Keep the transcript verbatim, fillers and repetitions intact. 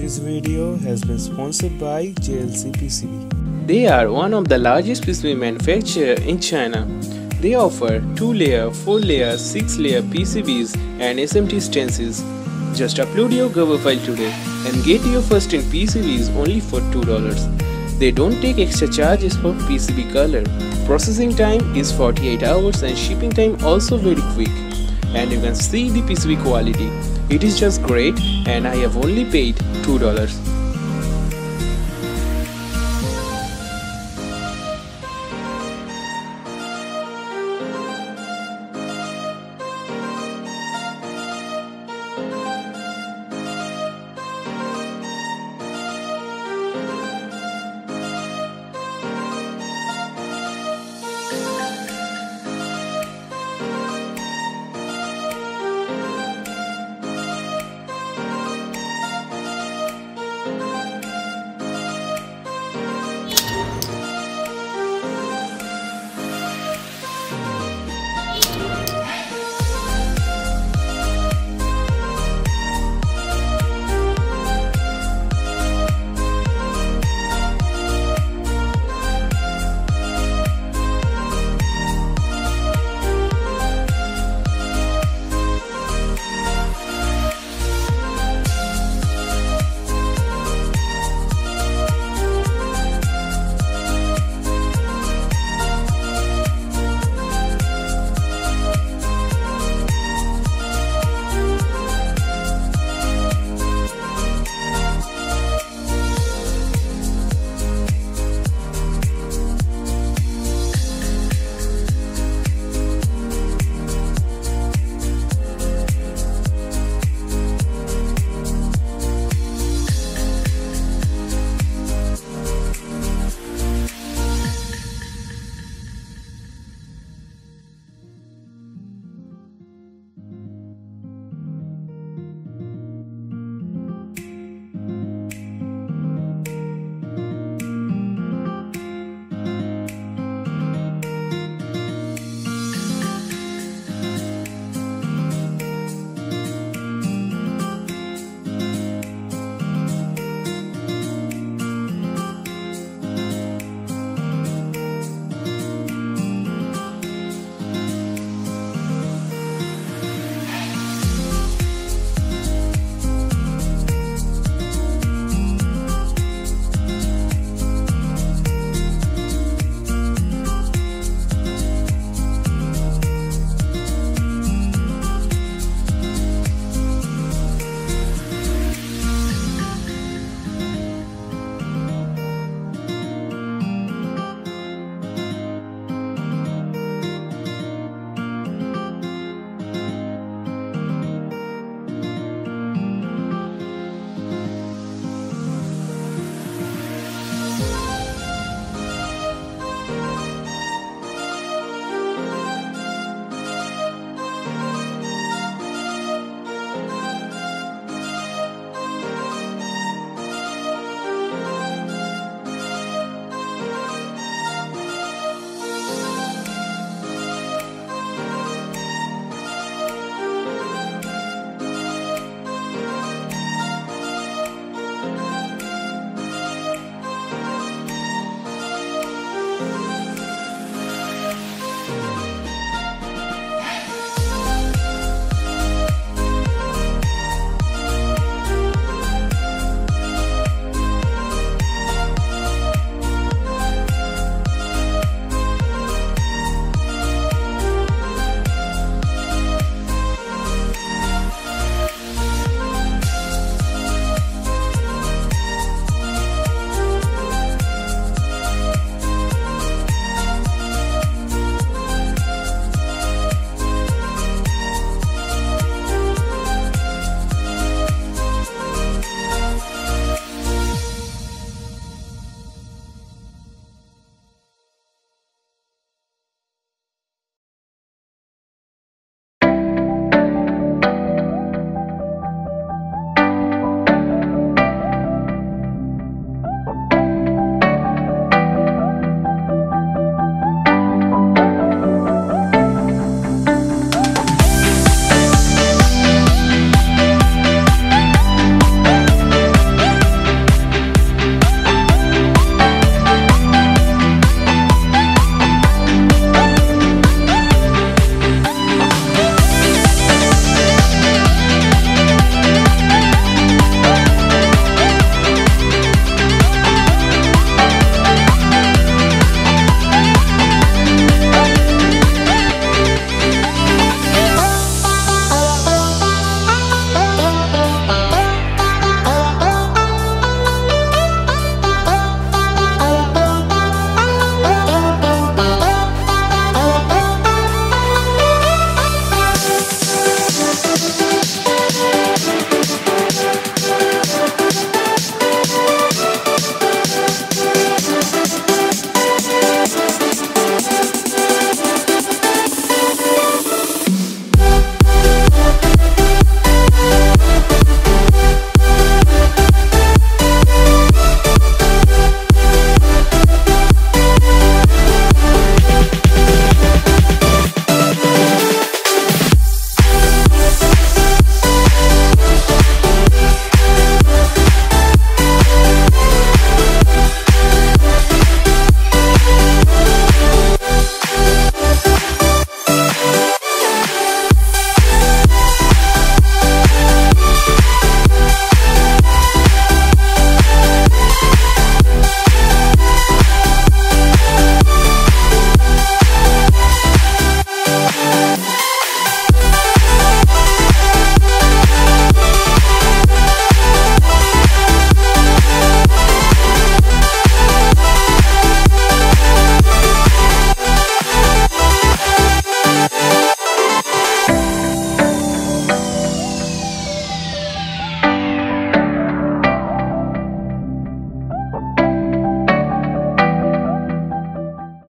This video has been sponsored by J L C P C B. They are one of the largest P C B manufacturers in China. They offer two layer, four layer, six layer P C Bs and S M T stencils. Just upload your cover file today and get your first in P C Bs only for two dollars. They don't take extra charges for P C B color. Processing time is forty-eight hours and shipping time also very quick. And you can see the P C B quality. It is just great and I have only paid two dollars.